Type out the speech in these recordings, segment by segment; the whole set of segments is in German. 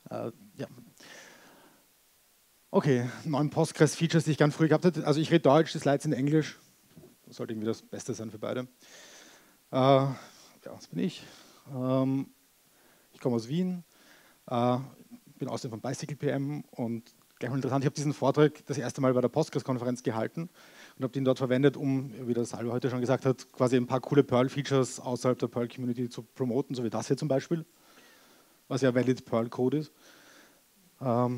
Ja. Okay, 9 Postgres-Features, die ich ganz früh gehabt hätte. Also ich rede Deutsch, die Slides sind Englisch. Das sollte irgendwie das Beste sein für beide. Ja, das bin ich. Ich komme aus Wien, bin außerdem von Bicycle PM und gleich mal interessant, ich habe diesen Vortrag das erste Mal bei der Postgres-Konferenz gehalten und habe den dort verwendet, um, wie das Salvo heute schon gesagt hat, quasi ein paar coole Perl-Features außerhalb der Perl-Community zu promoten, so wie das hier zum Beispiel, was ja valid Perl-Code ist. Ja.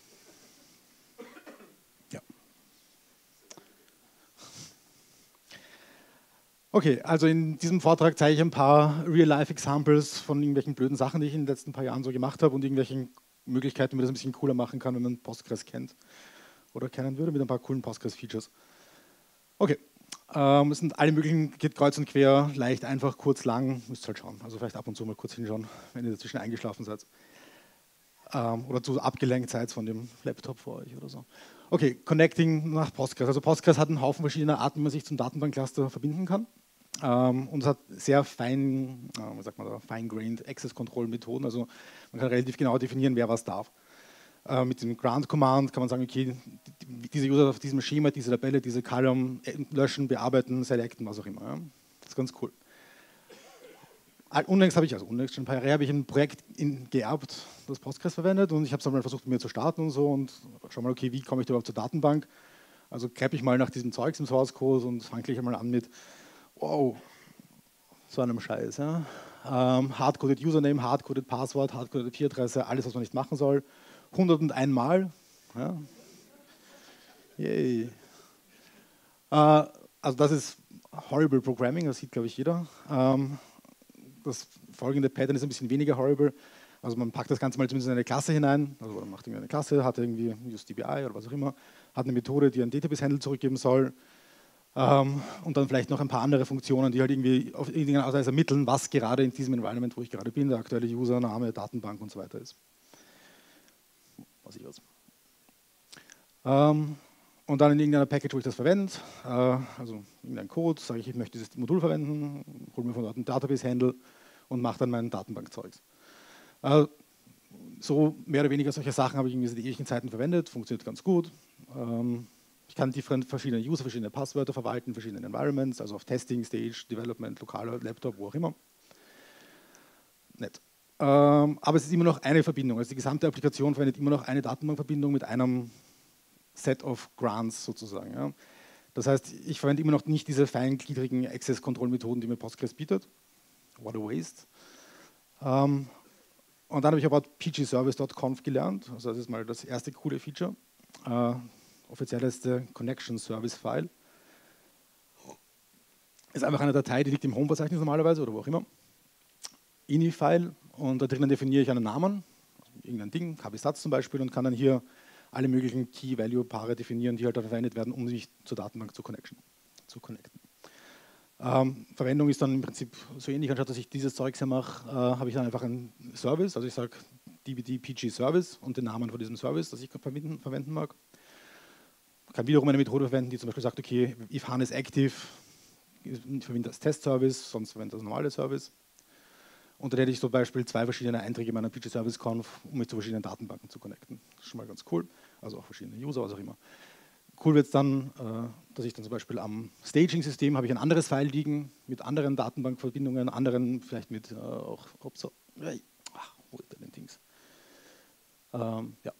Okay, also in diesem Vortrag zeige ich ein paar Real-Life-Examples von irgendwelchen blöden Sachen, die ich in den letzten paar Jahren so gemacht habe und irgendwelchen Möglichkeiten, wie man das ein bisschen cooler machen kann, wenn man Postgres kennt oder kennen würde, mit ein paar coolen Postgres-Features. Okay, es sind alle möglichen, geht kreuz und quer, leicht, einfach, kurz, lang, müsst ihr halt schauen. Also vielleicht ab und zu mal kurz hinschauen, wenn ihr dazwischen eingeschlafen seid. Oder zu abgelenkt seid von dem Laptop vor euch oder so. Okay, Connecting nach Postgres. Also Postgres hat einen Haufen verschiedener Arten, wie man sich zum Datenbankcluster verbinden kann. Und es hat sehr fine-grained Access-Control-Methoden. Also man kann relativ genau definieren, wer was darf. Mit dem Grant-Command kann man sagen, okay, diese User auf diesem Schema, diese Tabelle, diese Column löschen, bearbeiten, selecten, was auch immer. Ja. Das ist ganz cool. Unlängst habe ich, schon ein paar Jahre, habe ich ein Projekt geerbt, das Postgres verwendet und ich habe es mal versucht, mir zu starten und so und schau mal, okay, wie komme ich da überhaupt zur Datenbank? Also greppe ich mal nach diesem Zeugs im Source Code und fange gleich einmal an mit, wow, so einem Scheiß. Ja. Hardcoded Username, Hardcoded Passwort, Hardcoded IP-Adresse, alles, was man nicht machen soll. 101 Mal. Ja. Yay. Also das ist horrible Programming, das sieht, glaube ich, jeder. Das folgende Pattern ist ein bisschen weniger horrible. Also man packt das Ganze mal zumindest in eine Klasse hinein, also man macht irgendwie eine Klasse, hat irgendwie UseDBI oder was auch immer, hat eine Methode, die einen Database-Handle zurückgeben soll und dann vielleicht noch ein paar andere Funktionen, die halt irgendwie auf irgendeine Art und Weise ermitteln, was gerade in diesem Environment, wo ich gerade bin, der aktuelle Username, Datenbank und so weiter ist. Was ich weiß. Und dann in irgendeiner Package, wo ich das verwende, also irgendein Code, sage ich, ich möchte dieses Modul verwenden, hole mir von dort einen Database-Handle und mache dann mein Datenbankzeugs. So mehr oder weniger solche Sachen habe ich in die ewigen Zeiten verwendet, funktioniert ganz gut. Ich kann verschiedene User, verschiedene Passwörter verwalten, verschiedene Environments, also auf Testing, Stage, Development, lokaler Laptop, wo auch immer. Nett. Aber es ist immer noch eine Verbindung, also die gesamte Applikation verwendet immer noch eine Datenbankverbindung mit einem Set of Grants sozusagen. Ja. Das heißt, ich verwende immer noch nicht diese feingliedrigen Access-Control-Methoden, die mir Postgres bietet. What a waste. Und dann habe ich aber pgservice.conf gelernt. Also das ist mal das erste coole Feature. Offiziell ist der Connection Service File. Ist einfach eine Datei, die liegt im Home-Verzeichnis normalerweise oder wo auch immer. Ini-File und da drinnen definiere ich einen Namen, irgendein Ding, KB-Satz zum Beispiel und kann dann hier alle möglichen Key-Value-Paare definieren, die halt verwendet werden, um sich zur Datenbank zu connecten. Verwendung ist dann im Prinzip so ähnlich, anstatt dass ich dieses Zeugs hier mache, habe ich dann einfach einen Service, also ich sage dbd pg Service und den Namen von diesem Service, das ich verwenden mag. Ich kann wiederum eine Methode verwenden, die zum Beispiel sagt, okay, if HAN is active, ich verwende das Test-Service, sonst verwende das normale Service. Und dann hätte ich zum Beispiel 2 verschiedene Einträge in meiner pg-Service-Conf, um mich zu verschiedenen Datenbanken zu connecten. Das ist schon mal ganz cool, also auch verschiedene User, was auch immer. Cool wird es dann, dass ich dann zum Beispiel am Staging-System habe ich ein anderes File liegen mit anderen Datenbankverbindungen, anderen vielleicht mit auch, wo ist denn den Dings? Ja.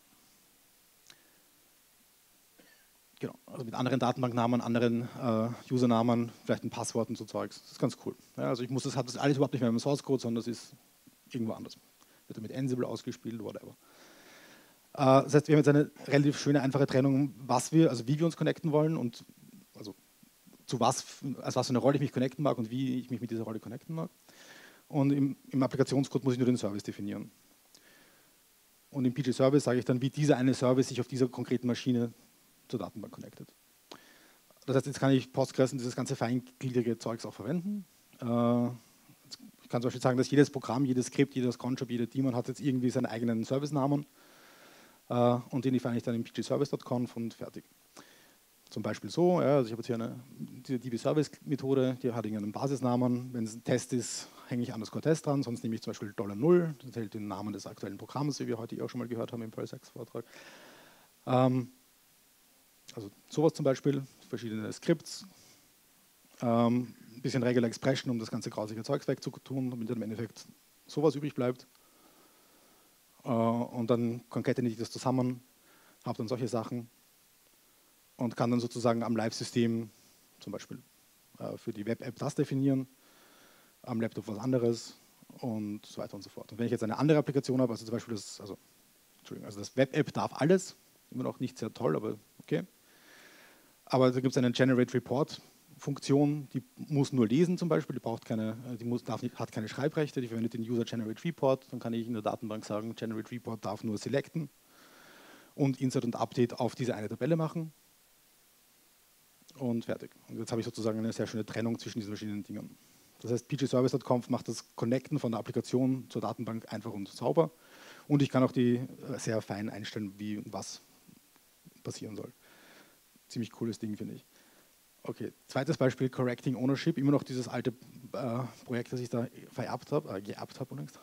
Genau, also mit anderen Datenbanknamen, anderen Usernamen, vielleicht ein Passwort und so Zeugs. Das ist ganz cool. Ja, also ich habe das alles überhaupt nicht mehr im Source Code, sondern das ist irgendwo anders. Wird mit Ansible ausgespielt, whatever. Das heißt, wir haben jetzt eine relativ schöne, einfache Trennung, wie wir uns connecten wollen und also was für eine Rolle ich mich connecten mag und wie ich mich mit dieser Rolle connecten mag. Und im Applikationscode muss ich nur den Service definieren. Und im PG-Service sage ich dann, wie dieser eine Service sich auf dieser konkreten Maschine zur Datenbank connectet. Das heißt, jetzt kann ich Postgres und dieses ganze feingliedrige Zeugs auch verwenden. Ich kann zum Beispiel sagen, dass jedes Programm, jedes Skript, jedes Conjob, jeder Daemon hat jetzt irgendwie seinen eigenen Service-Namen. Und den define ich dann im pgservice.conf und fertig. Zum Beispiel so, ja, also ich habe jetzt hier diese db-Service-Methode, die hat irgendeinen Basisnamen. Wenn es ein Test ist, hänge ich _test dran, sonst nehme ich zum Beispiel $0, das enthält den Namen des aktuellen Programms, wie wir heute auch schon mal gehört haben im Perl-6-Vortrag. Also sowas zum Beispiel, verschiedene Skripts, ein bisschen Regular Expression, um das ganze grausige Zeugs wegzutun, damit im Endeffekt sowas übrig bleibt. Und dann concatenate ich das zusammen, habe dann solche Sachen und kann dann sozusagen am Live-System zum Beispiel für die Web-App das definieren, am Laptop was anderes und so weiter und so fort. Und wenn ich jetzt eine andere Applikation habe, also zum Beispiel das Web-App darf alles, immer noch nicht sehr toll, aber okay. Aber da gibt es eine Generate Report-Funktion, die muss nur lesen zum Beispiel, die braucht keine, hat keine Schreibrechte, die verwendet den User Generate Report, dann kann ich in der Datenbank sagen, Generate Report darf nur selecten und Insert und Update auf diese eine Tabelle machen und fertig. Und jetzt habe ich sozusagen eine sehr schöne Trennung zwischen diesen verschiedenen Dingen. Das heißt, pgservice.conf macht das Connecten von der Applikation zur Datenbank einfach und sauber und ich kann auch die sehr fein einstellen, wie was passieren soll. Ziemlich cooles Ding, finde ich. Okay, zweites Beispiel, Correcting Ownership, immer noch dieses alte Projekt, das ich da geerbt habe unlängst.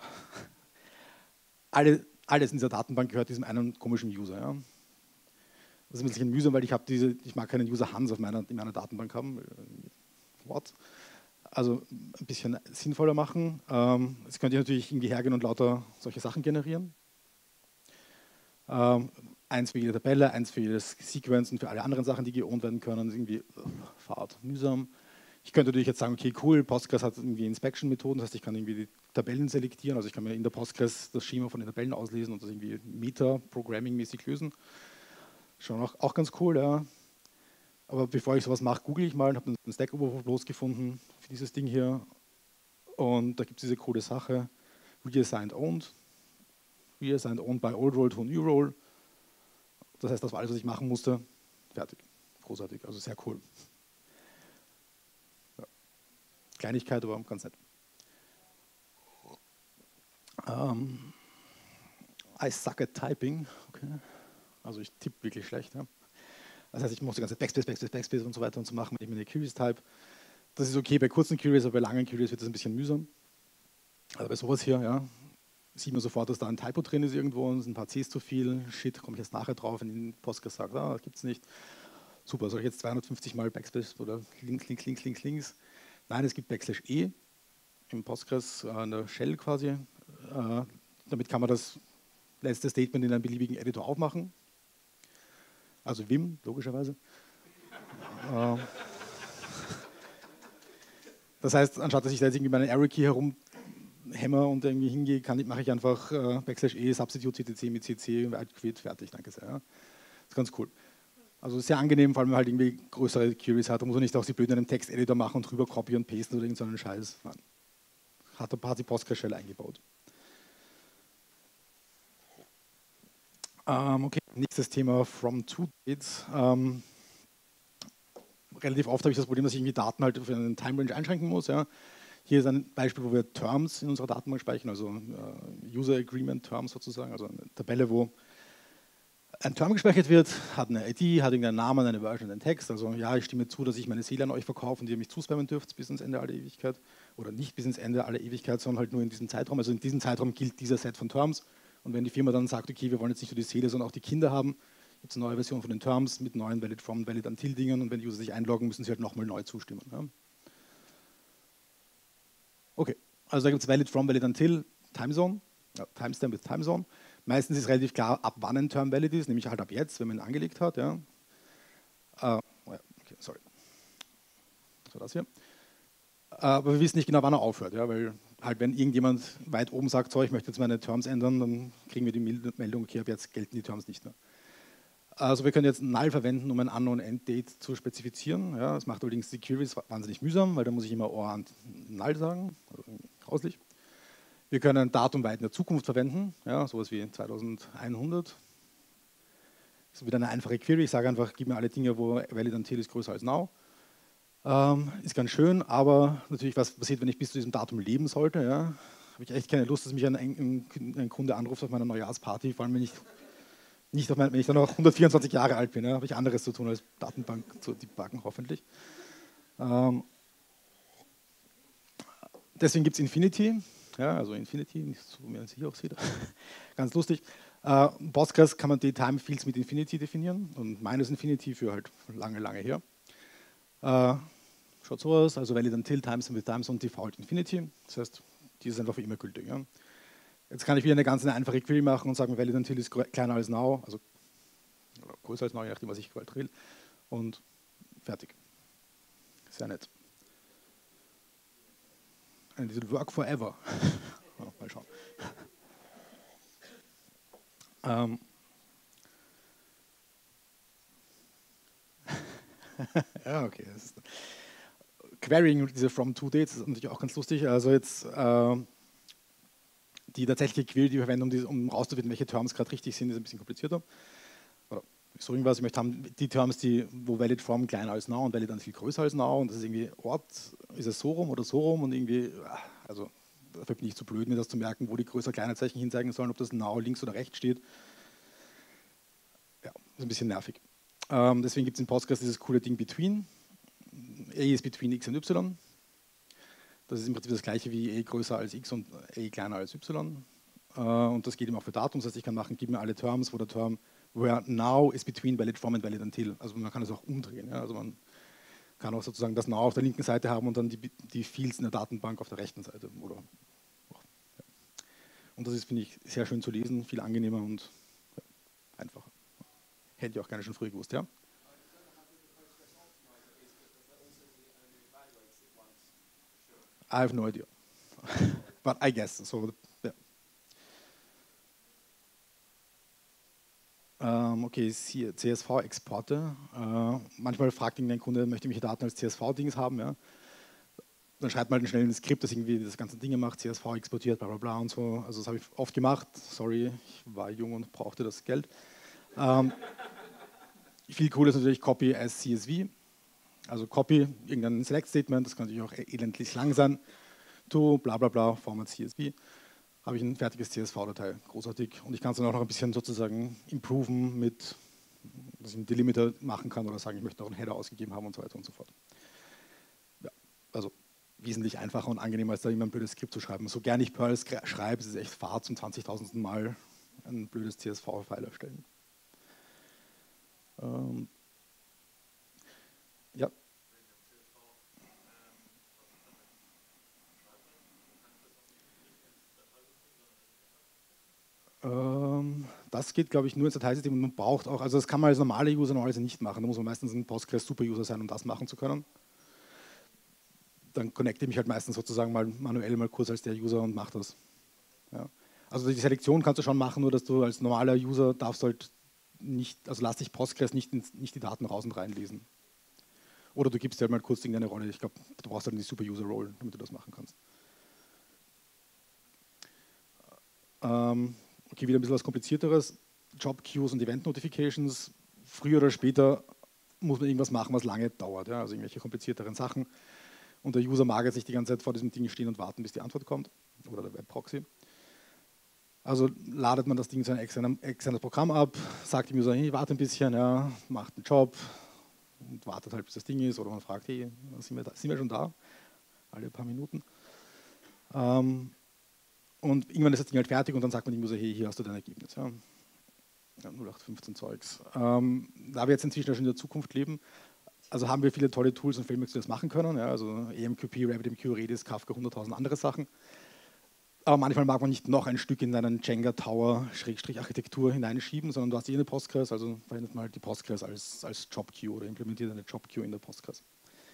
Alles in dieser Datenbank gehört diesem einen komischen User. Ja. Das ist ein bisschen mühsam, weil ich mag keinen User Hans in meiner Datenbank haben. What? Also ein bisschen sinnvoller machen. Jetzt könnt ihr natürlich irgendwie hergehen und lauter solche Sachen generieren. Eins für jede Tabelle, eins für jedes Sequence und für alle anderen Sachen, die geowned werden können. Das ist irgendwie fad, mühsam. Ich könnte natürlich jetzt sagen, okay, cool, Postgres hat irgendwie Inspection-Methoden, das heißt, ich kann irgendwie die Tabellen selektieren, also ich kann mir in der Postgres das Schema von den Tabellen auslesen und das irgendwie Meta-Programming-mäßig lösen. Schon auch ganz cool, ja. Aber bevor ich sowas mache, google ich mal und habe einen Stack Overflow gefunden für dieses Ding hier. Und da gibt es diese coole Sache, Reassigned Owned. Reassigned Owned by Old Role to New Role. Das heißt, das war alles, was ich machen musste. Fertig. Großartig, also sehr cool. Ja. Kleinigkeit, aber ganz nett. I suck at typing. Okay. Also ich tippe wirklich schlecht. Ja. Das heißt, ich muss die ganze Zeit Backspace und so weiter und so machen, wenn ich mir eine Queries type. Das ist okay bei kurzen Queries, aber bei langen Queries wird das ein bisschen mühsam. Also bei sowas hier, ja, sieht man sofort, dass da ein Typo drin ist irgendwo und es sind ein paar Cs zu viel. Shit, komme ich jetzt nachher drauf, wenn Postgres sagt, das gibt es nicht. Super, soll ich jetzt 250 Mal Backspace oder links? Nein, es gibt \e im Postgres, in der Shell quasi. Damit kann man das letzte Statement in einem beliebigen Editor aufmachen. Also Vim, logischerweise. Das heißt, anstatt dass ich da jetzt irgendwie meinen Arrow Key herumhämmer und irgendwie hingehe, mache ich einfach \e substitute ctc mit cc und quit, fertig, danke sehr. Ja. Das ist ganz cool. Also sehr angenehm, vor allem wenn man halt irgendwie größere Queries hat, da muss man nicht auch die blöden in einem Texteditor machen und drüber copy und pasten oder irgendeinen Scheiß. Nein. Hat die Postgres-Shell eingebaut. Okay, nächstes Thema from to dates. Relativ oft habe ich das Problem, dass ich irgendwie Daten halt für einen Time Range einschränken muss. Ja. Hier ist ein Beispiel, wo wir Terms in unserer Datenbank speichern, also User Agreement Terms sozusagen, also eine Tabelle, wo ein Term gespeichert wird, hat eine ID, hat irgendeinen Namen, eine Version, einen Text. Also ja, ich stimme zu, dass ich meine Seele an euch verkaufe und ihr mich zuspammen dürft bis ins Ende aller Ewigkeit. Oder nicht bis ins Ende aller Ewigkeit, sondern halt nur in diesem Zeitraum. Also in diesem Zeitraum gilt dieser Set von Terms. Und wenn die Firma dann sagt, okay, wir wollen jetzt nicht nur die Seele, sondern auch die Kinder haben, gibt es eine neue Version von den Terms mit neuen Valid From, Valid Until Dingen. Und wenn die User sich einloggen, müssen sie halt nochmal neu zustimmen. Ja. Okay, also da gibt es Valid From, Valid Until, Timezone, ja, Timestamp with Timezone. Meistens ist relativ klar, ab wann ein Term valid ist, nämlich halt ab jetzt, wenn man ihn angelegt hat. Ja. Okay, sorry. Das war das hier. Aber wir wissen nicht genau, wann er aufhört, ja, weil halt, wenn irgendjemand weit oben sagt, so, ich möchte jetzt meine Terms ändern, dann kriegen wir die Meldung, okay, ab jetzt gelten die Terms nicht mehr. Also wir können jetzt null verwenden, um ein Unknown End Date zu spezifizieren. Ja, das macht allerdings die Queries wahnsinnig mühsam, weil da muss ich immer OR und null sagen, also grauslich. Wir können ein Datum weit in der Zukunft verwenden, ja, sowas wie 2100. Das ist wieder eine einfache Query. Ich sage einfach, gib mir alle Dinge, wo valid until ist größer als now. Ist ganz schön, aber natürlich, was passiert, wenn ich bis zu diesem Datum leben sollte? Ja? Habe ich echt keine Lust, dass mich ein Kunde anruft auf meiner Neujahrsparty, vor allem wenn ich dann noch 124 Jahre alt bin. Ja? Habe ich anderes zu tun, als Datenbank zu debuggen, hoffentlich. Deswegen gibt es Infinity, ja, also Infinity, so wie man es hier auch sieht, ganz lustig. Postgres kann man die Time Fields mit Infinity definieren und minus Infinity für halt lange, lange her. Schaut so aus, also valid until times with times und default Infinity, das heißt, die ist einfach für immer gültig. Ja. Jetzt kann ich wieder eine ganz einfache Query machen und sagen, valid until ist kleiner als now, also oder größer als now, je nachdem, was ich gewollt will, und fertig. Sehr nett. And it will work forever. Mal schauen. Ja, okay. Querying diese from to dates ist natürlich auch ganz lustig. Also jetzt die tatsächliche Query, die wir verwenden, um rauszufinden, welche Terms gerade richtig sind, ist ein bisschen komplizierter. Oder so irgendwas. Ich möchte haben die Terms, wo valid from kleiner als now und valid dann viel größer als now und das ist irgendwie Ort, ist es so rum oder so rum und irgendwie, also dafür bin ich zu blöd, mir das zu merken, wo die größer kleiner Zeichen hinzeigen sollen, ob das now links oder rechts steht. Ja, ist ein bisschen nervig. Deswegen gibt es in Postgres dieses coole Ding between. A ist between x und y. Das ist im Prinzip das gleiche wie a größer als x und a kleiner als y. Und das geht eben auch für Datum. Das heißt, ich kann machen, gib mir alle Terms, wo der Term where now is between valid from and valid until. Also man kann es auch umdrehen. Ja? Also man kann auch sozusagen das now auf der linken Seite haben und dann die Fields in der Datenbank auf der rechten Seite. Oder, ja. Und das ist, finde ich, sehr schön zu lesen, viel angenehmer und ja, einfacher. Hätte ich auch gerne schon früh gewusst, ja? I have no idea. But I guess. So, yeah. Okay, CSV-Exporte. Manchmal fragt ein Kunde, möchte ich welche Daten als CSV-Dings haben. Ja? Dann schreibt man halt schnell ein Skript, das irgendwie das ganze Dinge macht, CSV exportiert, bla bla bla und so. Also das habe ich oft gemacht. Sorry, ich war jung und brauchte das Geld. Viel cooler ist natürlich Copy as CSV. Also Copy, irgendein Select-Statement, das kann natürlich auch elendlich lang sein. To, bla bla bla, Format CSV. Habe ich ein fertiges CSV-Datei, großartig. Und ich kann es dann auch noch ein bisschen sozusagen improven mit, dass ich einen Delimiter machen kann oder sagen, ich möchte noch einen Header ausgegeben haben und so weiter und so fort. Ja, also wesentlich einfacher und angenehmer, als da immer ein blödes Skript zu schreiben. So gern ich Perl schreibe, es ist echt Fahrt zum 20.000. Mal ein blödes CSV-File erstellen. Ja. Das geht, glaube ich, nur ins Dateisystem und man braucht auch, also das kann man als normaler User normalerweise nicht machen. Da muss man meistens ein Postgres-Super-User sein, um das machen zu können. Dann connecte ich mich halt meistens sozusagen mal manuell mal kurz als der User und mache das. Ja. Also die Selektion kannst du schon machen, nur dass du als normaler User darfst halt nicht, also lass dich Postgres nicht die Daten raus und reinlesen. Oder du gibst dir halt mal kurz irgendeine Rolle. Ich glaube, du brauchst halt die Super-User-Role, damit du das machen kannst. Okay, wieder ein bisschen was Komplizierteres. Job-Queues und Event-Notifications. Früher oder später muss man irgendwas machen, was lange dauert. Ja? Also irgendwelche komplizierteren Sachen. Und der User mag jetzt nicht die ganze Zeit vor diesem Ding stehen und warten, bis die Antwort kommt. Oder der Web-Proxy. Also ladet man das Ding zu einem externes Programm ab, sagt dem User, hey, warte ein bisschen, ja, macht einen Job und wartet halt, bis das Ding ist. Oder man fragt, hey, sind wir schon da? Alle paar Minuten. Und irgendwann ist das Ding halt fertig und dann sagt man dem User, hey, hier hast du dein Ergebnis. Ja. Ja, 0815 Zeugs. Da wir jetzt inzwischen schon in der Zukunft leben, also haben wir viele tolle Tools und Frameworks, die das machen können. Ja, also AMQP, RabbitMQ, Redis, Kafka, 100.000 andere Sachen. Aber manchmal mag man nicht noch ein Stück in deinen Jenga-Tower-Architektur hineinschieben, sondern du hast eine Postgres, also verwendet mal die Postgres als Job-Queue oder implementiert eine Job-Queue in der Postgres.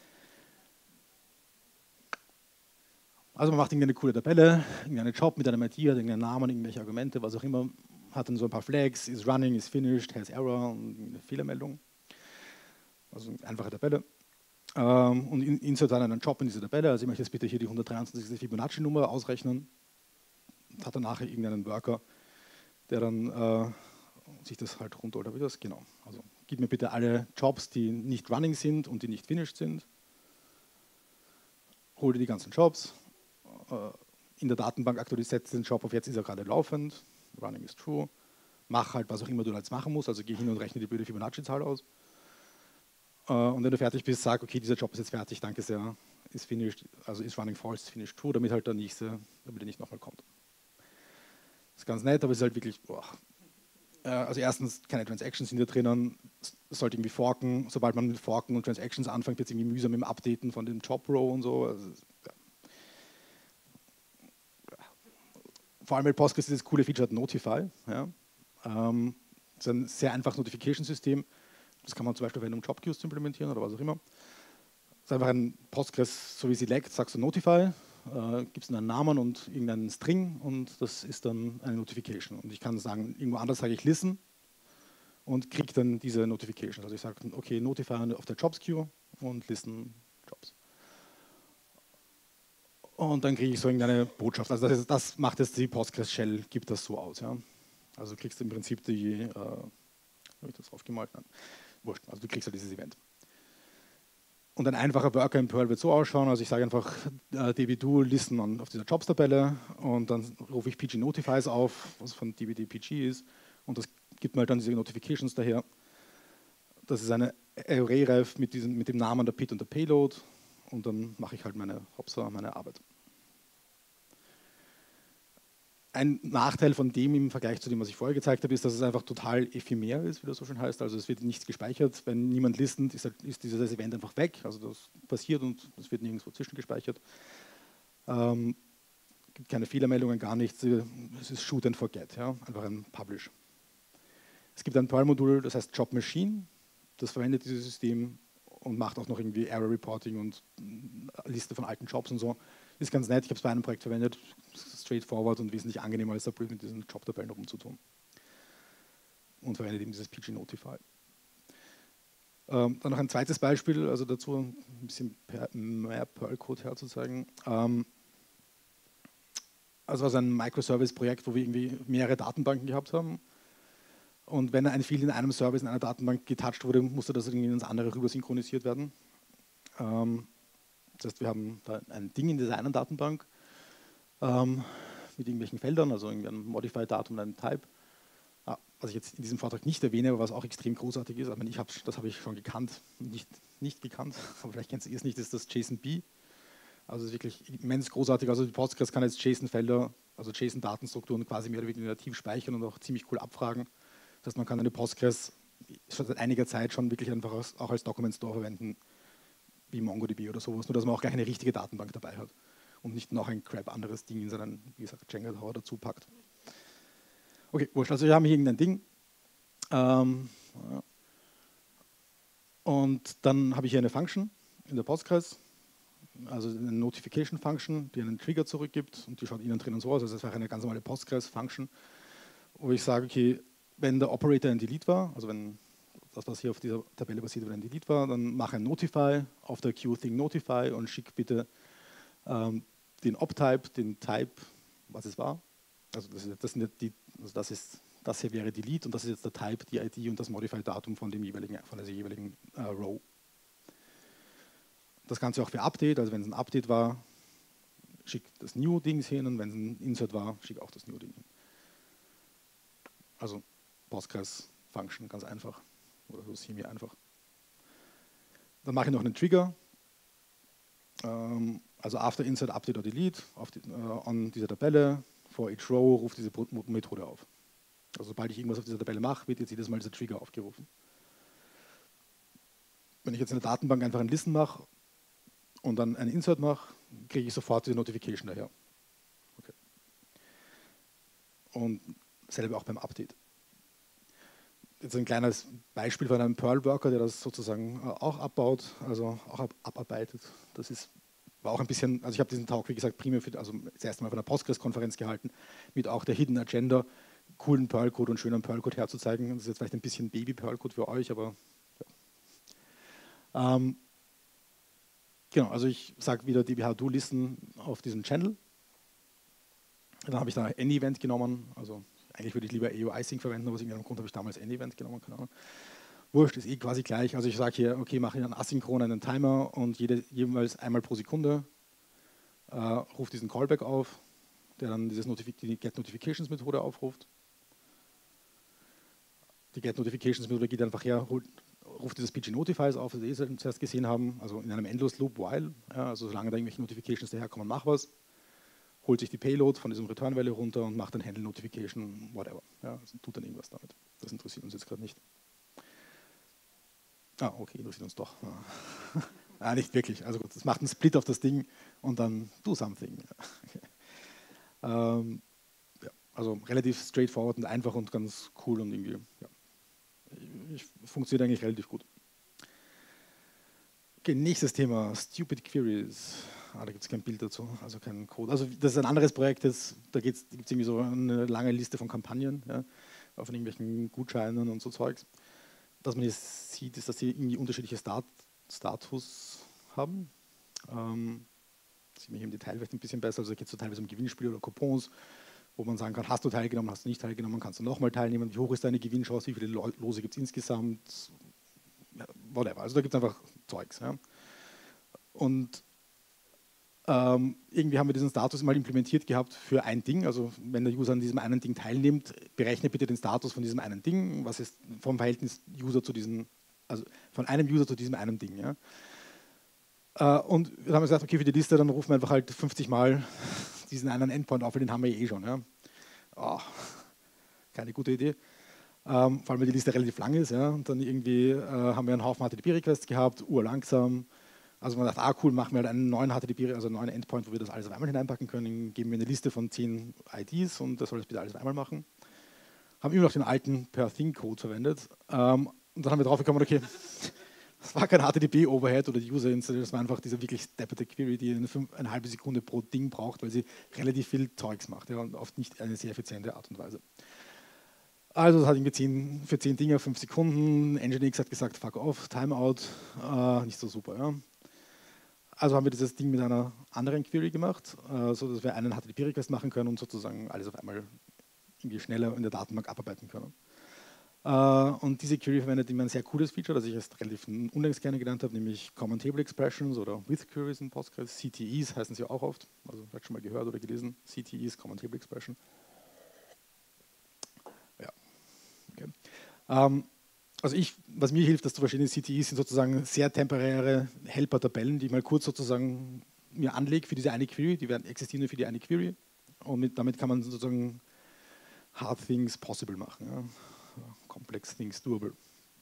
Also man macht irgendeine coole Tabelle, irgendeinen Job mit einem ID, hat irgendeinen Namen, irgendwelche Argumente, was auch immer, hat dann so ein paar Flags, is running, is finished, has error und eine Fehlermeldung. Also eine einfache Tabelle. Und insert dann einen Job in diese Tabelle, also ich möchte jetzt bitte hier die 123. Fibonacci-Nummer ausrechnen. Hat dann nachher irgendeinen Worker, der dann sich das halt runter oder wie das, genau. Also gib mir bitte alle Jobs, die nicht running sind und die nicht finished sind. Hol dir die ganzen Jobs. In der Datenbank aktualisiert den Job auf jetzt ist er gerade laufend. Running is true. Mach halt, was auch immer du jetzt machen musst. Also geh hin und rechne die blöde Fibonacci-Zahl aus. Und wenn du fertig bist, sag, okay, dieser Job ist jetzt fertig, danke sehr. ist finished, also ist running false, ist finished true, damit halt der nächste, damit er nicht nochmal kommt. Das ist ganz nett, aber es ist halt wirklich, boah. Also erstens, keine Transactions sind da drinnen, es sollte irgendwie forken, sobald man mit Forken und Transactions anfängt, wird es irgendwie mühsam im Updaten von dem Job-Row und so. Also, ja. Vor allem bei Postgres ist das coole Feature hat Notify. Ja. Das ist ein sehr einfaches Notification-System. Das kann man zum Beispiel verwenden, um Job-Queues zu implementieren oder was auch immer. Das ist einfach ein Postgres, so wie Select, sagst du Notify, gibst einen Namen und irgendeinen String und das ist dann eine Notification. Und ich kann sagen, irgendwo anders sage ich Listen und kriege dann diese Notifications. Also ich sage, okay, Notify auf der Jobs-Queue und Listen Jobs. Und dann kriege ich so irgendeine Botschaft. Also das macht jetzt die Postgres-Shell, gibt das so aus. Ja? Also du kriegst im Prinzip die, habe ich das aufgemalt? Nein. Wurscht, also du kriegst ja dieses Event. Und ein einfacher Worker in Perl wird so ausschauen, also ich sage einfach dbdo listen auf dieser Jobs-Tabelle und dann rufe ich PG Notifies auf, was von dbd PG ist und das gibt mir halt dann diese Notifications daher. Das ist eine Array-Ref mit dem Namen der Pit und der Payload und dann mache ich halt meine Arbeit. Ein Nachteil von dem im Vergleich zu dem, was ich vorher gezeigt habe, ist, dass es einfach total ephemer ist, wie das so schön heißt. Also es wird nichts gespeichert. Wenn niemand listet, ist dieses Event einfach weg. Also das passiert und es wird nirgendwo zwischengespeichert. Gibt keine Fehlermeldungen, gar nichts. Es ist Shoot and Forget, ja? Einfach ein Publish. Es gibt ein Perl-Modul, das heißt Job Machine. Das verwendet dieses System und macht auch noch irgendwie Error Reporting und Liste von alten Jobs und so. Ist ganz nett, ich habe es bei einem Projekt verwendet, straightforward und wesentlich angenehmer als mit diesen Jobtabellen rumzutun. Und verwendet eben dieses PG Notify. Dann noch ein zweites Beispiel, also dazu ein bisschen mehr Perl-Code herzuzeigen. Also was ein Microservice-Projekt, wo wir irgendwie mehrere Datenbanken gehabt haben. Und wenn ein Field in einem Service in einer Datenbank getouched wurde, musste das irgendwie ins andere rüber synchronisiert werden. Das heißt, wir haben da ein Ding in dieser einen Datenbank mit irgendwelchen Feldern, also irgendwie ein Modify-Datum und ein Type. Was ich jetzt in diesem Vortrag nicht erwähne, aber was auch extrem großartig ist, aber das habe ich schon gekannt, nicht gekannt, aber vielleicht kennt ihr es nicht, ist das JSON-B. Also es ist wirklich immens großartig. Also Postgres kann jetzt JSON-Felder, also JSON-Datenstrukturen quasi mehr oder weniger nativ speichern und auch ziemlich cool abfragen. Das heißt, man kann eine Postgres schon seit einiger Zeit schon wirklich einfach auch als Document Store verwenden, wie MongoDB oder sowas, nur dass man auch gleich eine richtige Datenbank dabei hat und nicht noch ein crap anderes Ding in seinen, wie gesagt, Django Tower dazu packt. Okay, wurscht, also wir haben hier irgendein Ding. Und dann habe ich hier eine Function in der Postgres, also eine Notification Function, die einen Trigger zurückgibt und die schaut innen drinnen so aus, also das wäre eine ganz normale Postgres Function, wo ich sage, okay, wenn der Operator ein Delete war, also wenn das, was hier auf dieser Tabelle basiert, wenn ein Delete war, dann mache ein Notify auf der Queue Thing Notify und schick bitte den Op-Type, den Type, was es war. Also das hier wäre Delete und das ist jetzt der Type, die ID und das Modify-Datum von der jeweiligen Row. Das Ganze auch für Update, also wenn es ein Update war, schick das New-Dings hin und wenn es ein Insert war, schick auch das New-Ding hin. Also Postgres-Function, ganz einfach. Oder so semi einfach. Dann mache ich noch einen Trigger. Also after insert, update or delete an dieser Tabelle, for each row ruft diese Methode auf. Also sobald ich irgendwas auf dieser Tabelle mache, wird jetzt jedes Mal dieser Trigger aufgerufen. Wenn ich jetzt in der Datenbank einfach einen Listen mache und dann einen Insert mache, kriege ich sofort diese Notification daher. Okay. Und selber auch beim Update. Jetzt ein kleines Beispiel von einem Perl-Worker, der das sozusagen auch abbaut, also auch abarbeitet. War auch ein bisschen, also ich habe diesen Talk, wie gesagt, primär das erste Mal auf einer Postgres-Konferenz gehalten, mit auch der Hidden Agenda, coolen Perl-Code und schönen Perl-Code herzuzeigen. Das ist jetzt vielleicht ein bisschen Baby-Perl-Code für euch, aber ja. Genau, also ich sage wieder dbh-do-listen auf diesen Channel. Dann habe ich da ein Event genommen, also eigentlich würde ich lieber AO-Icing verwenden, aber aus irgendeinem Grund habe ich damals N-Event genommen, keine Ahnung. Wurscht, ist quasi gleich. Also ich sage hier, okay, mache ich einen asynchron einen Timer und jeweils einmal pro Sekunde ruft diesen Callback auf, der dann die Get-Notifications-Methode aufruft. Die Get-Notifications-Methode geht einfach her, ruft dieses PG Notifies auf, das wir zuerst gesehen haben, also in einem Endlos-Loop while, ja, also solange da irgendwelche Notifications daherkommen, mach was, holt sich die Payload von diesem Return-Value runter und macht dann Handle-Notification, whatever. Ja, also tut dann irgendwas damit. Das interessiert uns jetzt gerade nicht. Ah, okay, interessiert uns doch. Ja, nicht wirklich. Also gut, das macht einen Split auf das Ding und dann do something. Okay. Ja, also relativ straightforward und einfach und ganz cool und irgendwie, ja, funktioniert eigentlich relativ gut. Okay, nächstes Thema, Stupid Queries. Da gibt es kein Bild dazu, also keinen Code. Also das ist ein anderes Projekt, da gibt es irgendwie so eine lange Liste von Kampagnen, ja, von irgendwelchen Gutscheinen und so Zeugs. Was man jetzt sieht, ist, dass sie irgendwie unterschiedliche Status haben. Sieht man hier im Detail vielleicht ein bisschen besser, also da geht es so teilweise um Gewinnspiele oder Coupons, wo man sagen kann, hast du teilgenommen, hast du nicht teilgenommen, kannst du nochmal teilnehmen, wie hoch ist deine Gewinnchance, wie viele Lose gibt es insgesamt, whatever. Also da gibt es einfach Zeugs. Ja. Und irgendwie haben wir diesen Status mal implementiert gehabt für ein Ding. Also wenn der User an diesem einen Ding teilnimmt, berechne bitte den Status von diesem einen Ding. Was ist vom Verhältnis User zu diesem, also von einem User zu diesem einen Ding. Ja. Und dann haben wir gesagt, okay, für die Liste, dann rufen wir einfach halt 50 Mal diesen einen Endpoint auf, weil den haben wir eh schon. Ja. Oh, keine gute Idee. Vor allem, weil die Liste relativ lang ist. Ja. Und dann irgendwie haben wir einen Haufen HTTP-Requests gehabt, urlangsam. Also man dachte, cool, machen wir halt einen neuen HTTP, also einen neuen Endpoint, wo wir das alles auf einmal hineinpacken können, geben wir eine Liste von 10 IDs und das soll das bitte alles auf einmal machen. Haben immer noch den alten Per-Thing-Code verwendet. Und dann haben wir drauf gekommen, okay, das war kein HTTP-Overhead oder die User-Instance, das war einfach diese wirklich steppete Query, die eine halbe Sekunde pro Ding braucht, weil sie relativ viel Zeugs macht, ja, und oft nicht eine sehr effiziente Art und Weise. Also das hat irgendwie für 10 Dinge 5 Sekunden, Nginx hat gesagt, fuck off, Timeout, nicht so super. Ja. Also haben wir dieses Ding mit einer anderen Query gemacht, sodass wir einen HTTP-Request machen können und sozusagen alles auf einmal irgendwie schneller in der Datenbank abarbeiten können. Und diese Query verwendet immer ein sehr cooles Feature, das ich erst relativ unlängst gerne genannt habe, nämlich Common Table Expressions oder With Queries in Postgres. CTEs heißen sie auch oft, also vielleicht schon mal gehört oder gelesen. CTEs, Common Table Expression. Ja, okay. Also was mir hilft, das zu verstehen, CTEs sind sozusagen sehr temporäre Helper-Tabellen, die ich mal kurz sozusagen mir anlege für diese eine Query, die existieren nur für die eine Query und damit kann man sozusagen hard things possible machen, ja. Complex things doable.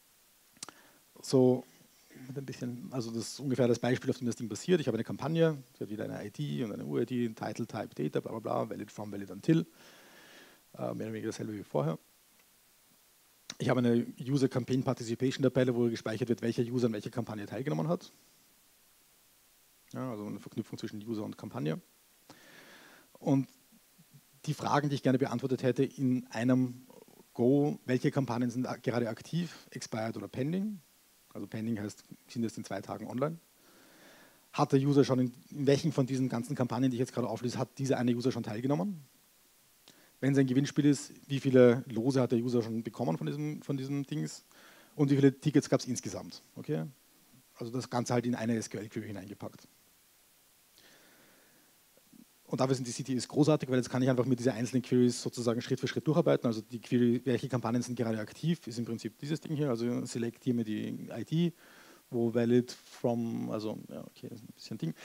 So mit ein bisschen, also das ist ungefähr das Beispiel, auf dem das Ding basiert. Ich habe eine Kampagne, die hat wieder eine ID und eine UID, ein Title, Type, Data, bla bla bla, valid from, valid until, mehr oder weniger dasselbe wie vorher. Ich habe eine User Campaign Participation Tabelle, wo gespeichert wird, welcher User an welcher Kampagne teilgenommen hat. Ja, also eine Verknüpfung zwischen User und Kampagne. Und die Fragen, die ich gerne beantwortet hätte in einem Go, welche Kampagnen sind gerade aktiv, expired oder pending? Also pending heißt, sind jetzt in 2 Tagen online. Hat der User schon in welchen von diesen ganzen Kampagnen, die ich jetzt gerade auflese, hat dieser eine User schon teilgenommen? Wenn es ein Gewinnspiel ist, wie viele Lose hat der User schon bekommen von diesem Dings und wie viele Tickets gab es insgesamt? Okay? Also das Ganze halt in eine SQL-Query hineingepackt. Und dafür sind die CTEs großartig, weil jetzt kann ich einfach mit diesen einzelnen Queries sozusagen Schritt für Schritt durcharbeiten. Also die Query, welche Kampagnen sind gerade aktiv, ist im Prinzip dieses Ding hier. Also select hier mir die ID, wo valid from, also ja, okay, das ist ein bisschen Ding.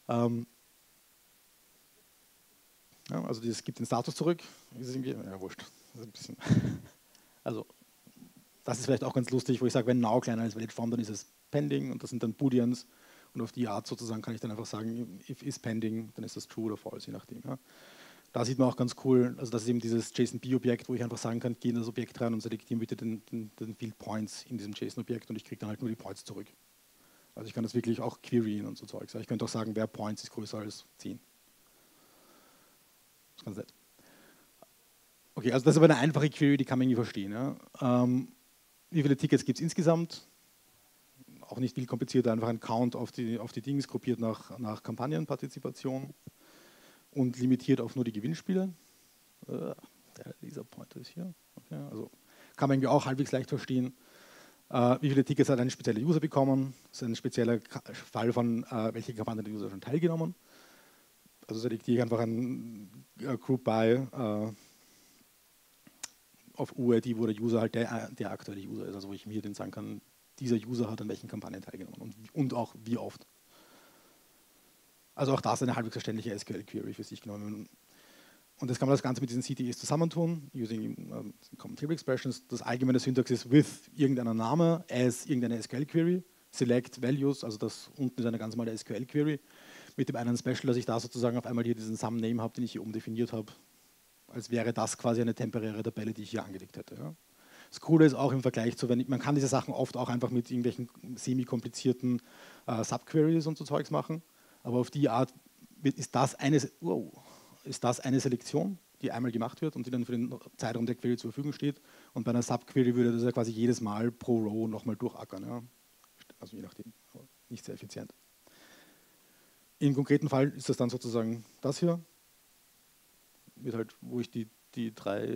Ja, also das gibt den Status zurück. Ist es irgendwie, ja, wurscht. Das ist ein bisschen also das ist vielleicht auch ganz lustig, wo ich sage, wenn now kleiner als valid from, dann ist es pending und das sind dann Booleans. Und auf die Art sozusagen kann ich dann einfach sagen, if is pending, dann ist das true oder false, je nachdem. Ja. Da sieht man auch ganz cool, also das ist eben dieses JSON-B-Objekt, wo ich einfach sagen kann, geh in das Objekt rein und selektieren bitte den Field Points in diesem JSON-Objekt und ich kriege dann halt nur die Points zurück. Also ich kann das wirklich auch queryen und so Zeugs. Ich könnte auch sagen, wer Points ist größer als 10. Das ist ganz nett. Okay, also das ist aber eine einfache Query, die kann man irgendwie verstehen. Ja. Wie viele Tickets gibt es insgesamt? Auch nicht viel komplizierter, einfach ein Count auf die Dings, gruppiert nach Kampagnenpartizipation und limitiert auf nur die Gewinnspiele. Der Laserpointer ist hier. Okay, also kann man irgendwie auch halbwegs leicht verstehen. Wie viele Tickets hat ein spezieller User bekommen? Das ist ein spezieller Fall von, welche Kampagne der User schon teilgenommen. Also selektiere ich einfach ein Group by auf UID, wo der User halt der aktuelle User ist, also wo ich mir den sagen kann, dieser User hat an welchen Kampagnen teilgenommen und auch wie oft. Also auch das eine halbwegs verständliche SQL-Query für sich genommen. Und jetzt kann man das Ganze mit diesen CTEs zusammentun, using Common Table Expressions. Das allgemeine Syntax ist with irgendeiner Name, as irgendeine SQL-Query, select values, also das unten ist eine ganz normale SQL-Query, mit dem einen Special, dass ich da sozusagen auf einmal hier diesen Sum-Name habe, den ich hier oben definiert habe, als wäre das quasi eine temporäre Tabelle, die ich hier angelegt hätte. Ja. Das Coole ist auch im Vergleich zu, man kann diese Sachen oft auch einfach mit irgendwelchen semi-komplizierten Subqueries und so Zeugs machen, aber auf die Art ist das eine Selektion, die einmal gemacht wird und die dann für den Zeitraum der Query zur Verfügung steht. Und bei einer Subquery würde das ja quasi jedes Mal pro Row nochmal durchackern. Ja. Also je nachdem, aber nicht sehr effizient. Im konkreten Fall ist das dann sozusagen das hier, wird halt, wo ich diese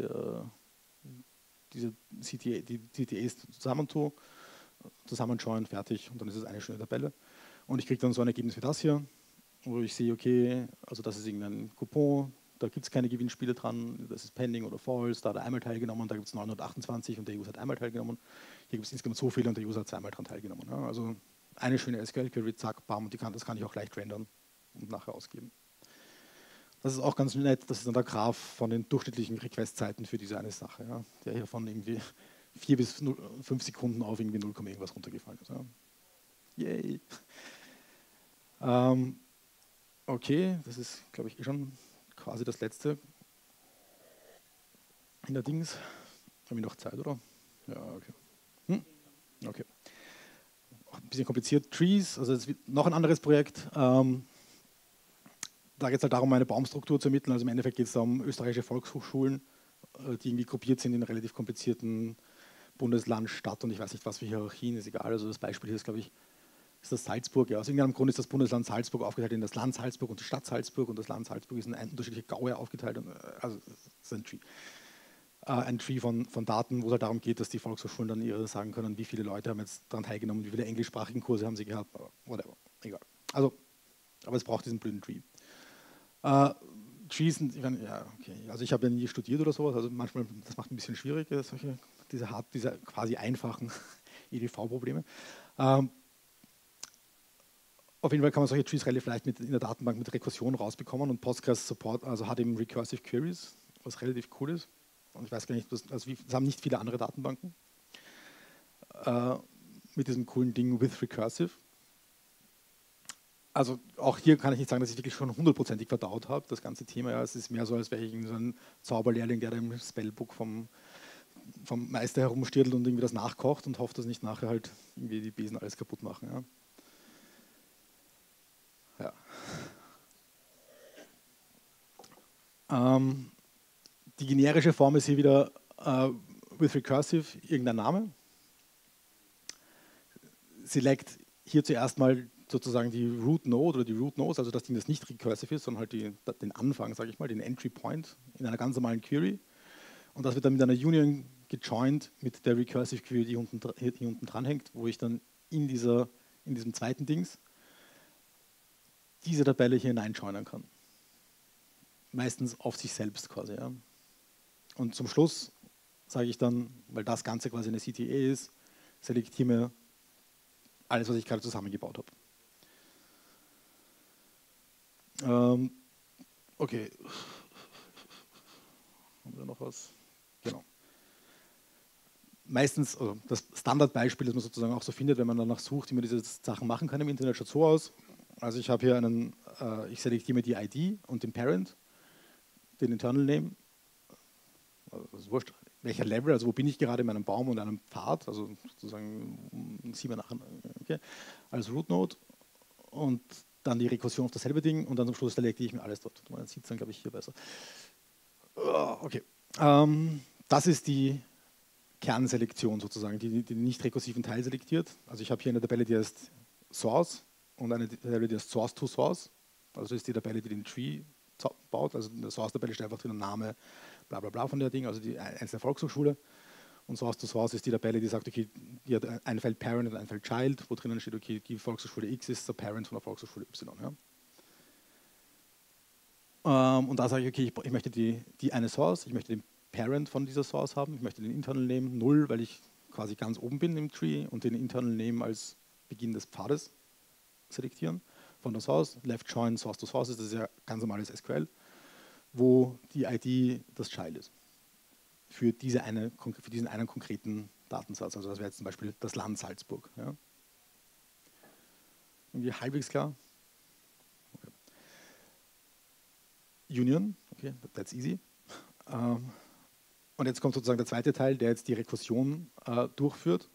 CTAs zusammenjoinen, fertig und dann ist es eine schöne Tabelle. Und ich kriege dann so ein Ergebnis wie das hier, wo ich sehe, okay, also das ist irgendein Coupon, da gibt es keine Gewinnspiele dran, das ist pending oder false, da hat er einmal teilgenommen, da gibt es 928 und der User hat einmal teilgenommen. Hier gibt es insgesamt so viele und der User hat zweimal dran teilgenommen. Ja, also eine schöne SQL-Query, zack, bam, und das kann ich auch leicht rendern und nachher ausgeben. Das ist auch ganz nett, das ist dann der Graph von den durchschnittlichen Request-Zeiten für diese eine Sache, ja, der hier von irgendwie 4 bis 5 Sekunden auf irgendwie 0, irgendwas runtergefallen ist. Ja. Yay! Okay, das ist, glaube ich, schon quasi das Letzte in der Dings. Haben wir noch Zeit, oder? Ja, okay. Okay. Ein bisschen kompliziert. Trees, also das ist noch ein anderes Projekt. Da geht es halt darum, eine Baumstruktur zu ermitteln. Also im Endeffekt geht es da um österreichische Volkshochschulen, die irgendwie gruppiert sind in relativ komplizierten Bundesland, Stadt und ich weiß nicht was für Hierarchien, ist egal. Also das Beispiel hier ist, glaube ich, ist das Salzburg. Ja. Aus irgendeinem Grund ist das Bundesland Salzburg aufgeteilt in das Land Salzburg und die Stadt Salzburg und das Land Salzburg ist in unterschiedliche Gaue aufgeteilt. Also das ist ein Tree. Ein Tree von Daten, wo es halt darum geht, dass die Volkshochschulen dann ihre sagen können, wie viele Leute haben jetzt daran teilgenommen, wie viele englischsprachigen Kurse haben sie gehabt, whatever, egal. Also, aber es braucht diesen blöden Tree. Trees sind, ja, okay. Also ich habe ja nie studiert oder sowas, also manchmal, das macht ein bisschen schwierig, diese quasi einfachen EDV-Probleme. Auf jeden Fall kann man solche Trees relativ leicht in der Datenbank mit Rekursion rausbekommen und Postgres Support, also hat eben Recursive Queries, was relativ cool ist. Und ich weiß gar nicht, das haben nicht viele andere Datenbanken mit diesem coolen Ding with Recursive. Also auch hier kann ich nicht sagen, dass ich wirklich schon 100%ig verdaut habe, das ganze Thema. Ja, es ist mehr so, als wäre ich so ein Zauberlehrling, der da im Spellbook vom Meister herumstirtelt und irgendwie das nachkocht und hofft, dass nicht nachher halt irgendwie die Besen alles kaputt machen. Ja. Die generische Form ist hier wieder with recursive irgendein Name. Select hier zuerst mal sozusagen die Root Node oder die Root Nodes, also das Ding, das nicht recursive ist, sondern halt den Anfang, sage ich mal, den Entry Point in einer ganz normalen Query. Und das wird dann mit einer Union gejoint mit der recursive Query, die hier unten dran hängt, wo ich dann in diesem zweiten Dings diese Tabelle hier hineinjoinen kann. Meistens auf sich selbst quasi. Ja. Und zum Schluss sage ich dann, weil das Ganze quasi eine CTE ist, selektiere mir alles, was ich gerade zusammengebaut habe. Okay. Haben wir noch was? Genau. Meistens, also das Standardbeispiel, das man sozusagen auch so findet, wenn man danach sucht, wie man diese Sachen machen kann im Internet, schaut so aus. Also ich habe hier ich selektiere mir die ID und den Parent, den Internal Name, also das ist wurscht, welcher Level, also wo bin ich gerade in meinem Baum und einem Pfad, also sozusagen sieht man nachher, okay, als Root Node und dann die Rekursion auf dasselbe Ding und dann zum Schluss selektiere ich mir alles dort. Man sieht es dann, glaube ich, hier besser. Okay, das ist die Kernselektion sozusagen, die nicht rekursiven Teil selektiert. Also ich habe hier eine Tabelle, die heißt Source und eine Tabelle, die heißt Source to Source. Also das ist die Tabelle, die den Tree baut. Also in der Source-Tabelle steht einfach drin der Name, bla bla bla von der Ding, also die einzelne Volkshochschule. Und Source to Source ist die Tabelle, die sagt, okay, die hat ein Feld Parent und ein Feld Child, wo drinnen steht, okay, die Volkshochschule X ist der Parent von der Volkshochschule Y. Ja. Und da sage ich, okay, ich möchte die eine Source, ich möchte den Parent von dieser Source haben, ich möchte den Internal nehmen, 0, weil ich quasi ganz oben bin im Tree und den Internal Name als Beginn des Pfades selektieren. Von der Source, Left Join Source to Sources, das ist ja ganz normales SQL, wo die ID das Child ist. Für diesen einen konkreten Datensatz. Also das wäre jetzt zum Beispiel das Land Salzburg. Ja. Irgendwie halbwegs klar. Okay. Union, okay, that's easy. Und jetzt kommt sozusagen der zweite Teil, der jetzt die Rekursion durchführt.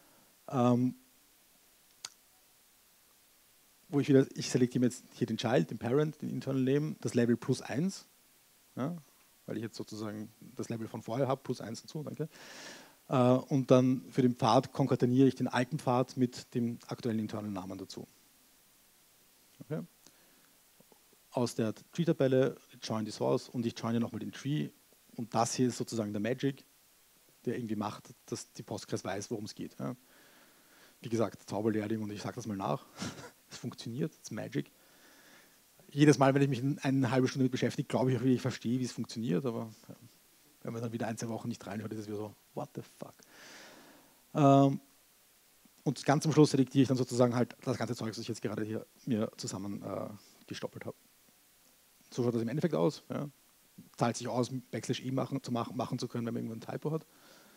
Wo ich selektiere jetzt hier den Child, den Parent, den Internal Name, das Level plus 1, ja, weil ich jetzt sozusagen das Level von vorher habe, plus 1 dazu, danke. Und dann für den Pfad konkateniere ich den alten Pfad mit dem aktuellen Internal Namen dazu. Okay. Aus der Tree-Tabelle join die Source und ich joine nochmal den Tree. Und das hier ist sozusagen der Magic, der irgendwie macht, dass die Postgres weiß, worum es geht. Ja. Wie gesagt, Zauberlehrling und ich sage das mal nach. Es funktioniert, es ist Magic. Jedes Mal, wenn ich mich eine halbe Stunde damit beschäftige, glaube ich auch, wie ich verstehe, wie es funktioniert. Aber ja, wenn man dann wieder 1, 2 Wochen nicht reinschaut, ist es wieder so, what the fuck. Und ganz zum Schluss selektiere ich dann sozusagen halt das ganze Zeug, das ich jetzt gerade hier mir zusammen gestoppelt habe. So schaut das im Endeffekt aus. Ja. Zahlt sich aus, /e machen zu können, wenn man irgendwo ein Typo hat.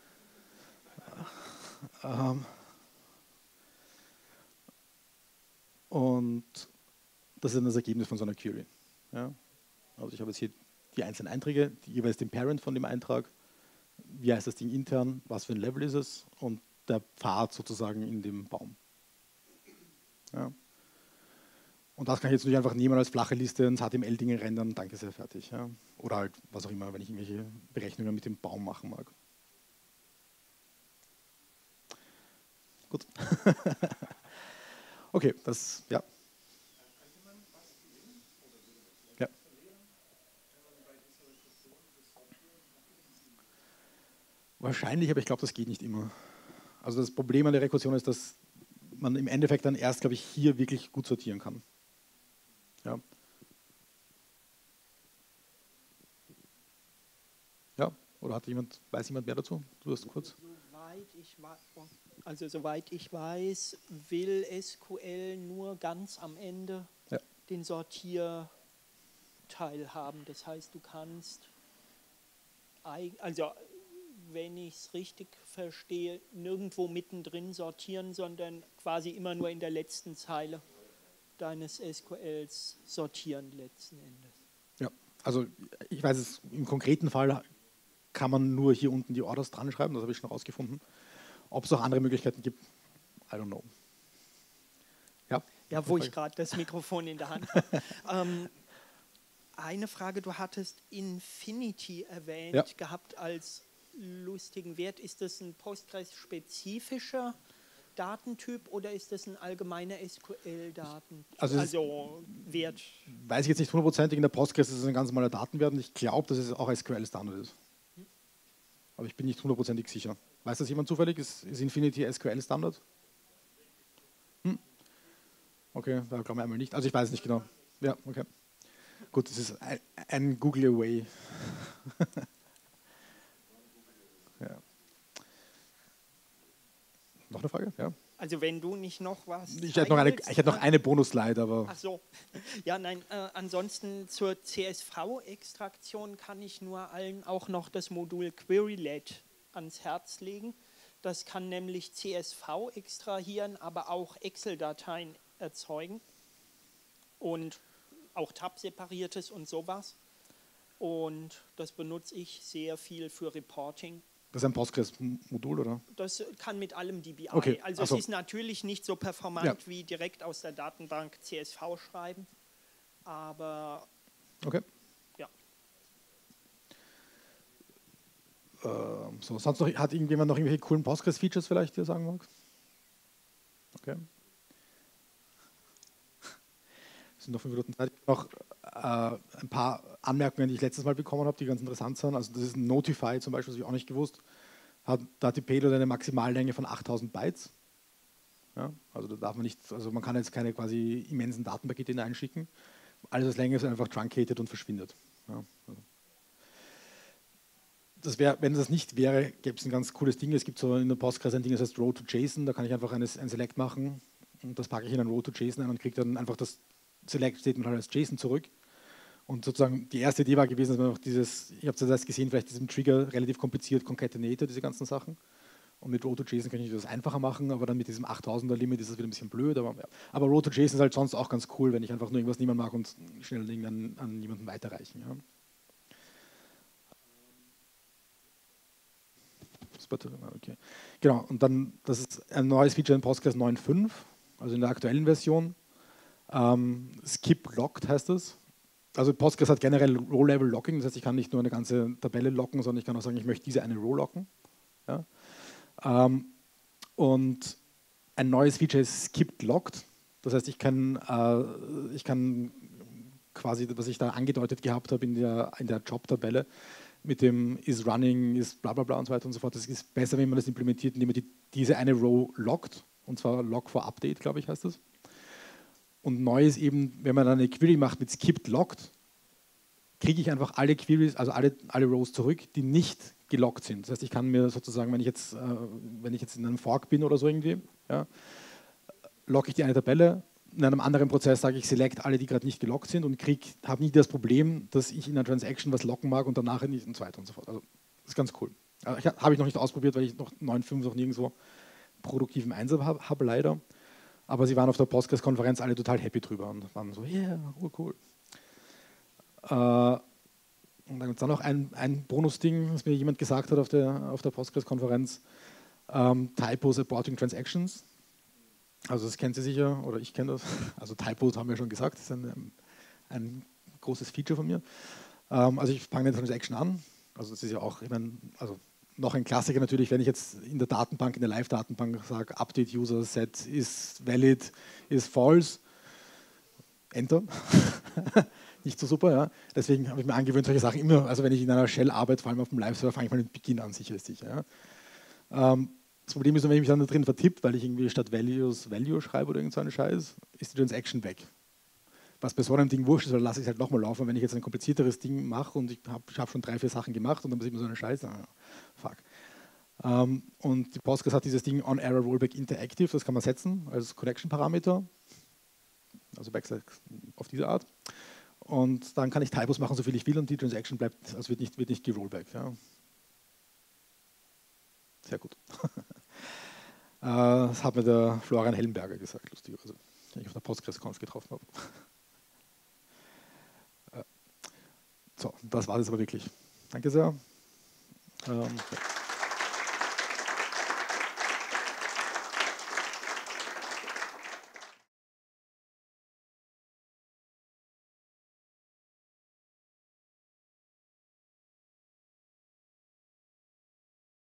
Und das ist dann das Ergebnis von so einer Query. Ja. Also ich habe jetzt hier die einzelnen Einträge, die jeweils den Parent von dem Eintrag, wie heißt das Ding intern, was für ein Level ist es und der Pfad sozusagen in dem Baum. Ja. Und das kann ich jetzt nicht einfach nehmen als flache Liste ins HTML-Dinge rendern, danke sehr, fertig. Ja. Oder halt, was auch immer, wenn ich irgendwelche Berechnungen mit dem Baum machen mag. Gut. Okay, das, ja. Ja. Wahrscheinlich, aber ich glaube, das geht nicht immer. Also das Problem an der Rekursion ist, dass man im Endeffekt dann erst, glaube ich, hier wirklich gut sortieren kann. Ja. Ja, oder weiß jemand mehr dazu? Du hast kurz. Soweit ich weiß, will SQL nur ganz am Ende den Sortierteil haben. Das heißt, du kannst, also wenn ich es richtig verstehe, nirgendwo mittendrin sortieren, sondern quasi immer nur in der letzten Zeile deines SQLs sortieren letzten Endes. Ja, also ich weiß es, im konkreten Fall kann man nur hier unten die Orders dran schreiben, das habe ich schon rausgefunden. Ob es auch andere Möglichkeiten gibt, I don't know. Ja, wo ich gerade das Mikrofon in der Hand habe. Eine Frage, du hattest Infinity erwähnt gehabt als lustigen Wert. Ist das ein Postgres-spezifischer Datentyp oder ist das ein allgemeiner SQL-Daten? Also Wert? Weiß ich jetzt nicht hundertprozentig, in der Postgres ist es ein ganz normaler Datenwert und ich glaube, dass es auch SQL-Standard ist. Aber ich bin nicht hundertprozentig sicher. Weiß das jemand zufällig? Ist Infinity SQL-Standard? Okay, da glauben wir einmal nicht. Also ich weiß es nicht genau. Ja, okay. Gut, das ist ein Google Away. Ja. Noch eine Frage? Ja. Also wenn du nicht noch was... Ich hätte noch eine Bonus-Slide, aber... Ach so. Ja, nein, ansonsten zur CSV-Extraktion kann ich nur allen auch noch das Modul Querylet ans Herz legen. Das kann nämlich CSV extrahieren, aber auch Excel-Dateien erzeugen und auch Tab-separiertes und sowas. Und das benutze ich sehr viel für Reporting. Das ist ein Postgres-Modul, oder? Das kann mit allem DBI. Okay. Also es ist natürlich nicht so performant wie direkt aus der Datenbank CSV schreiben, aber okay. Ja. So, sonst noch, hat irgendjemand noch irgendwelche coolen Postgres-Features vielleicht, die er sagen mag? Okay. Es sind noch 5 Minuten Zeit. Noch ein paar Anmerkungen, die ich letztes Mal bekommen habe, die ganz interessant sind. Also das ist ein Notify zum Beispiel, das habe ich auch nicht gewusst. Da hat die Payload eine Maximallänge von 8000 Bytes. Ja, also da darf man nicht, also man kann jetzt keine quasi immensen Datenpakete hineinschicken. Alles was länger ist einfach truncated und verschwindet. Ja, also. das wär, wenn das nicht wäre, gäbe es ein ganz cooles Ding. Es gibt so in der Postgres ein Ding, das heißt Row to JSON. Da kann ich einfach ein Select machen und das packe ich in ein Row to JSON ein und kriege dann einfach das Select-Statement halt als JSON zurück. Und sozusagen die erste Idee war gewesen, dass man auch dieses, ich habe es das erst gesehen, vielleicht diesem Trigger relativ kompliziert concatenated, diese ganzen Sachen. Und mit Row to JSON kann ich das einfacher machen, aber dann mit diesem 8000er Limit ist das wieder ein bisschen blöd. Aber, ja. Aber Row to JSON ist halt sonst auch ganz cool, wenn ich einfach nur irgendwas niemand mag und schnell Ding an jemanden weiterreichen. Ja. Okay. Genau, und dann, das ist ein neues Feature in Postgres 9.5, also in der aktuellen Version. Skip Locked heißt das. Also Postgres hat generell Row-Level-Locking, das heißt, ich kann nicht nur eine ganze Tabelle locken, sondern ich kann auch sagen, ich möchte diese eine Row locken. Ja. Und ein neues Feature ist Skipped Locked. Das heißt, ich kann quasi, was ich da angedeutet gehabt habe in der Job-Tabelle, mit dem is running, is bla bla bla und so weiter und so fort. Das ist besser, wenn man das implementiert, indem man diese eine Row lockt, und zwar Lock for Update, glaube ich, heißt das. Und neu ist eben, wenn man eine Query macht mit Skipped Locked, kriege ich einfach alle Queries, also alle Rows zurück, die nicht gelockt sind. Das heißt, ich kann mir sozusagen, wenn ich jetzt in einem Fork bin oder so irgendwie, ja, locke ich die eine Tabelle. In einem anderen Prozess sage ich select alle, die gerade nicht gelockt sind und habe nie das Problem, dass ich in einer Transaction was locken mag und danach nicht und so weiter und so fort. Also das ist ganz cool. Also, habe ich noch nicht ausprobiert, weil ich noch 9.5 noch nirgendwo produktiven Einsatz habe leider. Aber sie waren auf der Postgres-Konferenz alle total happy drüber und waren so, yeah, cool. Und dann gibt es dann noch ein Bonus-Ding, das mir jemand gesagt hat auf der Postgres-Konferenz. Typos aborting transactions. Also das kennt Sie sicher, oder ich kenne das. Also Typos haben wir schon gesagt, das ist ein großes Feature von mir. Also ich fange eine Transaction an. Also das ist ja auch, ich meine, also noch ein Klassiker natürlich, wenn ich jetzt in der Datenbank, in der Live-Datenbank sage, Update User Set is valid, is false, Enter. Nicht so super, ja. Deswegen habe ich mir angewöhnt, solche Sachen immer, also wenn ich in einer Shell arbeite, vor allem auf dem Live-Server, fange ich mal mit Beginn an, sicher ist sicher. Ja. Das Problem ist, wenn ich mich dann da drin vertippt, weil ich irgendwie statt Values Value schreibe oder irgend so einen Scheiß, ist die Transaction weg. Was bei so einem Ding wurscht ist, dann lasse ich es halt nochmal laufen. Wenn ich jetzt ein komplizierteres Ding mache und ich habe schon 3, 4 Sachen gemacht und dann passiert mir so eine Scheiße, fuck. Und die Postgres hat dieses Ding On-Error Rollback Interactive, das kann man setzen als Connection-Parameter, also Backslash auf diese Art. Und dann kann ich Typos machen, so viel ich will, und die Transaction bleibt, also wird nicht gerollback. Ja. Sehr gut. Das hat mir der Florian Hellenberger gesagt, lustigerweise, den ich auf der Postgres-Conf getroffen habe. So, das war es aber wirklich. Danke sehr. Ja.